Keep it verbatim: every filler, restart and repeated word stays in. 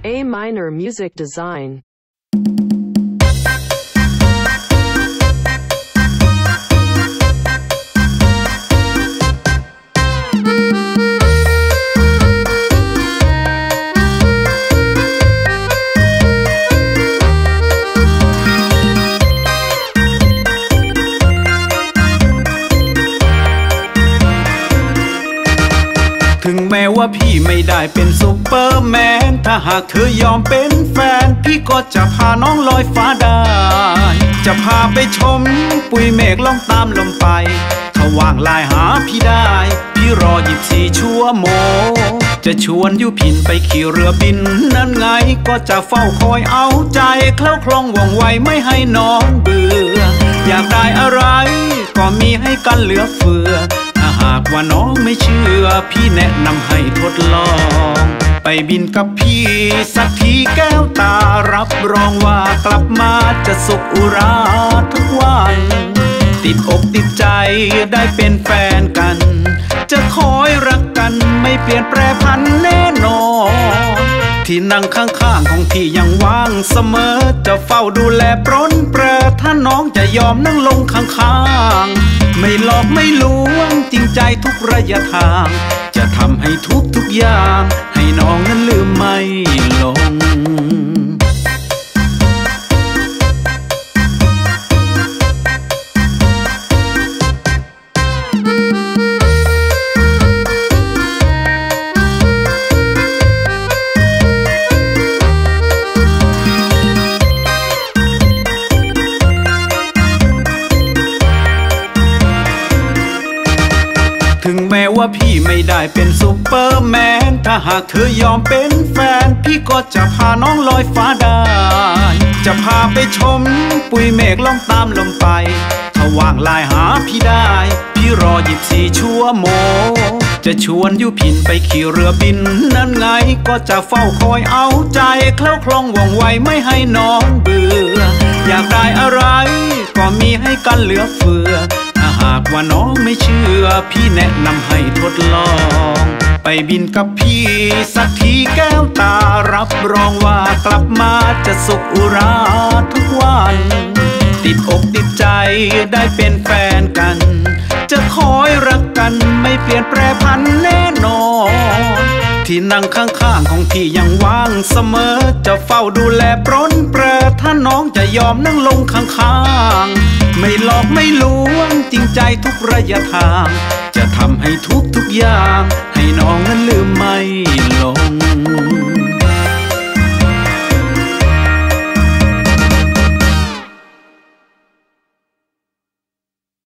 A minor music design. ถึงแม้ว่าพี่ไม่ได้เป็นซุปเปอร์แมนถ้าหากเธอยอมเป็นแฟนพี่ก็จะพาน้องลอยฟ้าได้จะพาไปชมปุยเมฆล่องตามลมไปถ้าว่างไลน์หาพี่ได้พี่รอยี่สิบสี่ชั่วโมงจะชวนยุพินไปขี่เรือบินนั่นไงก็จะเฝ้าคอยเอาใจเคล้าคล่องว่องไวไม่ให้น้องเบื่ออยากได้อะไรก็มีให้กันเหลือเฟือถ้าหากว่าน้องไม่เชื่อพี่แนะนำให้ทดลองไปบินกับพี่สักทีแก้วตารับรองว่ากลับมาจะสุขอุราทุกวันติดอกติดใจได้เป็นแฟนกันจะคอยรักกันไม่เปลี่ยนแปรพันแน่นอนที่นั่งข้างๆของพี่ยังว่างเสมอจะเฝ้าดูแลปรนเปรอถ้าน้องจะยอมนั่งลงข้างๆไม่หลอกไม่ลวงจริงใจทุกระยะทางจะทำให้ทุกทุกอย่างให้น้องนั้นลืมไม่ลงถึงแม้ว่าพี่ไม่ได้เป็นซุปเปอร์แมนถ้าหากเธอยอมเป็นแฟนพี่ก็จะพาน้องลอยฟ้าได้จะพาไปชมปุยเมฆล่องตามลมไปถ้าว่างไลน์หาพี่ได้พี่รอยี่สิบสี่ชั่วโมงจะชวนยุพินไปขี่เรือบินนั่นไงก็จะเฝ้าคอยเอาใจเคล้าคล่องว่องไวไม่ให้น้องเบื่ออยากได้อะไรก็มีให้กันเหลือเฟือถ้าหากว่าน้องไม่เชื่อพี่แนะนำให้ทดลองไปบินกับพี่สักทีแก้วตารับรองว่ากลับมาจะสุขอุราทุกวันติดอกติดใจได้เป็นแฟนกันจะคอยรักกันไม่เปลี่ยนแปรพันแน่นอนที่นั่งข้างๆของพี่ยังว่างเสมอจะเฝ้าดูแลปรนเปรอถ้าน้องจะยอมนั่งลงข้างๆไม่หลอกไม่ลวงจริงใจทุกระยะทางจะทำให้ทุกทุกอย่างให้น้องนั้นลืมไม่ลง